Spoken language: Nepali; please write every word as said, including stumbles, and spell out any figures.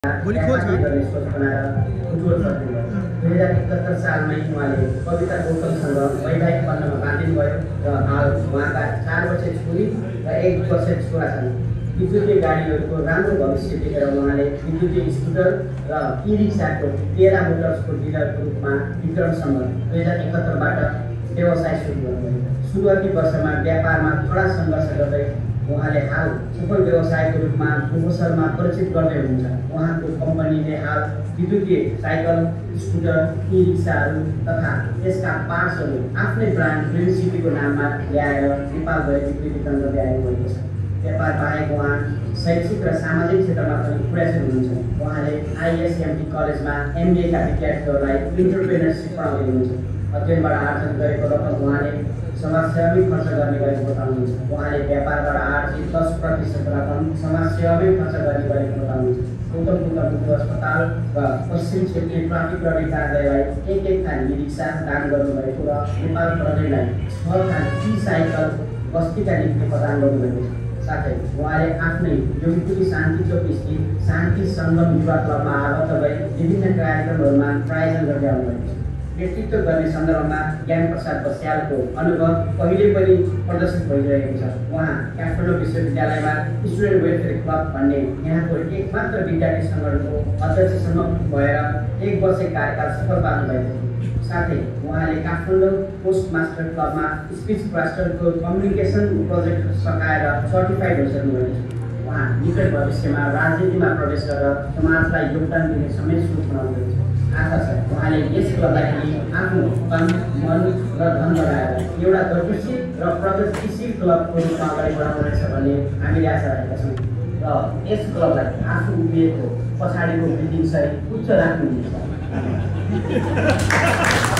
गोली खोज गर्ने सोच बनाएर बुटवल सर्दिनु भयो। दुई हजार एकहत्तर सालमै उहाँले कविता गौतमसँग वैवाहिक बन्धनमा बाँधिनुभयो र हाल उहाँका चार वर्षीय छोरी र एक वर्षीय छोरा छन्। विद्युतीय गाडीहरूको राम्रो भविष्य देखेर उहाँले विद्युतीय स्कुटर र ई रिक्साको तेह्र मोटर्सको डिलरको रूपमा विक्रमसँग दुई हजार एकहत्तरबाट व्यवसाय सुरु गर्नुभयो। सुरुवाती वर्षमा व्यापारमा कडा सङ्घर्ष गर्दै उहाँले हाल सफल व्यवसायको रूपमा प्रोफेसरमा परिचित गर्दै हुनुहुन्छ। उहाँको कम्पनीले हाल विद्युतीय साइकल, स्कुटर, ई रिक्साहरू तथा यसका पार्ट्सहरू आफ्नै ब्रान्ड ग्रिन सिटीको नाममा ल्याएर नेपालभरि बिक्री वितरण गर्दै आइरहेको छ। व्यापार बाहेक उहाँ शैक्षिक र सामाजिक क्षेत्रमा पनि प्रयासरत हुनुहुन्छ। उहाँले आइएसएमटी कलेजमा एमबिएका विद्यार्थीहरूलाई इन्टरप्रेनरसिप पढाउँदै हुनुहुन्छ। अध्ययनबाट आर्जन गरेको रकम उहाँले समाजसेवामै खर्च गर्ने गरेको बताउनुहुन्छ। उहाँले व्यापारबाट आर्जित दस प्रतिशत रकम समाजसेवामै खर्च गर्ने गरेको बताउनुहुन्छ। गौतम बुद्ध मुक्ति अस्पताल र पश्चिम क्षेत्रीय ट्राफिक प्रहरी कार्यालयलाई एक एक खान ई रिक्सा दान गर्नुभएको र नेपाल प्रहरीलाई छ खान ई साइकल बस्तीका निम्ति प्रदान गर्नुभएको छ। साथै उहाँले आफ्नै योगपुरी शान्ति चौक स्थित शान्ति सङ्गम युवा क्लबमा आबद्ध भई विभिन्न कार्यक्रमहरूमा प्रायोजन गर्दै आउनुभएको छ। नेतृत्व गर्ने सन्दर्भमा ज्ञान प्रसाद बस्यालको अनुभव पहिले पनि प्रदर्शित भइरहेको छ। उहाँ काठमाडौँ विश्वविद्यालयमा स्टुडेन्ट वेलफेयर क्लब भन्ने यहाँको एकमात्र विद्यार्थी सङ्गठनको अध्यक्षसम्म भएर एक वर्ष कार्यकाल सफल पार्नुभएको थियो। साथै उहाँले काठमाडौँ पोस्ट मास्टर क्लबमा स्पिच मास्टरको कम्युनिकेसन प्रोजेक्ट सकाएर सर्टिफाइड भइसक्नुभएको छ। उहाँ निकट भविष्यमा राजनीतिमा प्रवेश गरेर समाजलाई योगदान दिने समेत सोच बनाउँदैछ। आशा छ उहाँले यस क्लबलाई आफ्नो तन, मन र धन लगाएर एउटा गतिशील र प्रगतिशील क्लबको रूपमा अगाडि बढाउनेछ भन्ने हामीले आशा राखेका छौँ र यस क्लबलाई आफू उभिएको पछाडिको बिल्डिङ सहित उच्च राख्नुहुनेछ।